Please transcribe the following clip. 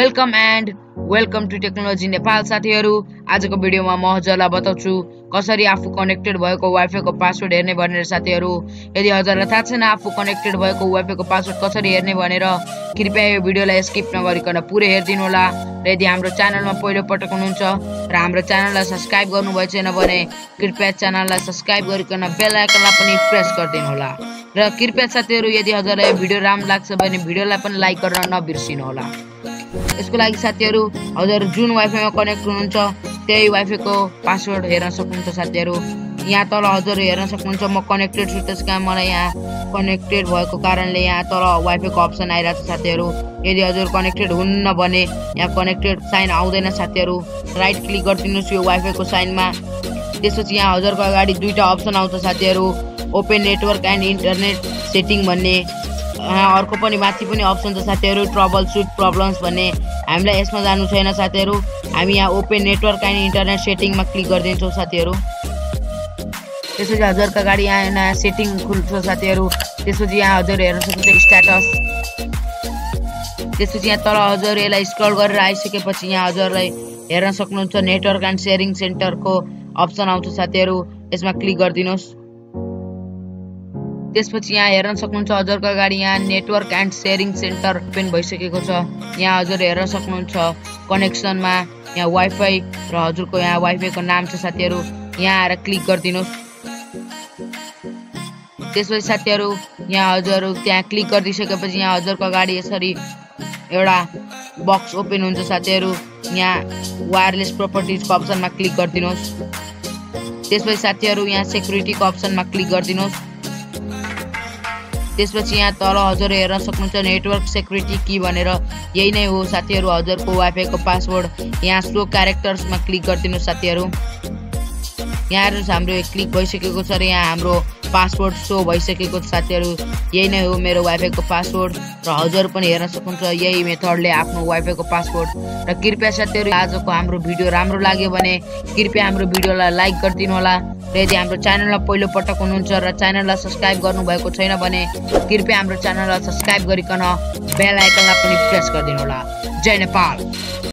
Welcome to technology Nepal. साथीहरु, आजको भिडियोमा म हजुरलाई बताउँछु कसरी आफू कनेक्टेड भएको वाइफाई को पासवर्ड हेर्ने भनेर। साथीहरु, यदि हजुरलाई थाहा छैन आफू कनेक्टेड भएको वाइफाई को पासवर्ड कसरी हेर्ने भनेर, कृपया यो भिडियोलाई स्किप नगरिकन पुरै हेर्दिनु होला। र यदि हाम्रो च्यानलमा पहिलो पटक हुनुहुन्छ र हाम्रो च्यानललाई सब्स्क्राइब गर्नुभएको छैन भने कृपया च्यानललाई सब्स्क्राइब गरिकन बेल आइकनलाई पनि प्रेस गरिदिनु होला। र कृपया साथीहरु, यदि हजुरलाई यो भिडियो राम्रो लाग्छ भने भिडियोलाई पनि लाइक गर्न नबिर्सिनु होला। यसको लागि साथीहरु, हजुर जुन वाइफाईमा कनेक्ट हुनुहुन्छ त्यही वाइफाई को पासवर्ड हेर्न सक्नुहुन्छ। साथीहरु, यहाँ तल हजुर हेर्न सक्नुहुन्छ म कनेक्टेड छु, त्यसका मलाई यहाँ कनेक्टेड भएको कारणले यहाँ तल वाइफाई को अप्सन आइरहेछ। साथीहरु, यदि हजुर कनेक्टेड हुन्न भने यहाँ कनेक्टेड साइन आउँदैन। साथीहरु, राइट क्लिक गरिदिनुस् यो वाइफाई को साइनमा। त्यसपछि यहाँ हजुरको अगाडि दुईटा अप्सन आउँछ। साथीहरु, open network and internet setting भन्ने, अर्को पनि माथि पनि अप्सन छ साथीहरु, ट्रबल सुट प्रब्लम्स भन्ने। हामीलाई यसमा जानु छैन साथीहरु, हामी यहाँ ओपन नेटवर्क एन्ड इन्टरनेट सेटिङमा क्लिक गरिदिन्छौँ। साथीहरु, त्यसपछि हजुरको अगाडि यहाँ नयाँ सेटिङ खुल्छ। साथीहरु, त्यसपछि यहाँ हजुर हेर्न सक्नुहुन्छ स्ट्याटस। त्यसपछि यहाँ तल हजुर यसलाई स्क्रल गरेर आइसकेपछि यहाँ हजुरलाई हेर्न सक्नुहुन्छ नेटवर्क एन्ड शेयरिङ सेन्टरको अप्सन आउँछ। साथीहरु, यसमा क्लिक गरिदिनुस्। त्यसपछि यहाँ हेर्न सक्नुहुन्छ हजुरको अगाडि यहाँ network and sharing centre open भइसकेको छ। यहाँ हजुर हेर्न सक्नुहुन्छ कनेक्सनमा यहाँ वाइफाई र हजुरको यहाँ वाइफाई को नाम छ। साथीहरु, यहाँ आएर क्लिक गरिदिनुस्। त्यसपछि साथीहरु, यहाँ हजुर त्यहाँ क्लिक गरिदिसकेपछि यहाँ हजुरको अगाडि यसरी एउटा बक्स ओपन हुन्छ। साथीहरु, यहाँ वायरलेस प्रोपर्टिज को अप्सनमा क्लिक गरिदिनुस्। त्यसपछि साथीहरु, यहाँ सेक्युरिटी को अप्सनमा क्लिक गरिदिनुस्। त्यसपछि यहाँ तल हजुर हेर्न सक्नुहुन्छ नेटवर्क सेक्युरिटी की भनेर, यही नै हो साथीहरु हजुरको वाइफाई को पासवर्ड। यहाँ शो क्यारेक्टर्समा क्लिक गरिदिनु। साथीहरु, यहाँ हेर्नुस् हाम्रो क्लिक भइसकेको छ र यहाँ हाम्रो पासवर्ड शो भइसकेको छ। साथीहरु, यही नै हो मेरो वाइफाई को पासवर्ड र हजुर पनि हेर्न सक्नुहुन्छ यही मेथडले आफ्नो वाइफाई को पासवर्ड। र कृपया साथीहरु, आजको हाम्रो भिडियो राम्रो लाग्यो भने कृपया हाम्रो भिडियोलाई लाइक गरिदिनु होला। र यदि हाम्रो च्यानलमा पहिलो पटक हुनुहुन्छ र च्यानललाई सब्स्क्राइब गर्नुभएको छैन भने कृपया हाम्रो च्यानललाई सब्स्क्राइब गरिकन बेल आइकनलाई पनि प्रेस गरिदिनु होला। जय नेपाल।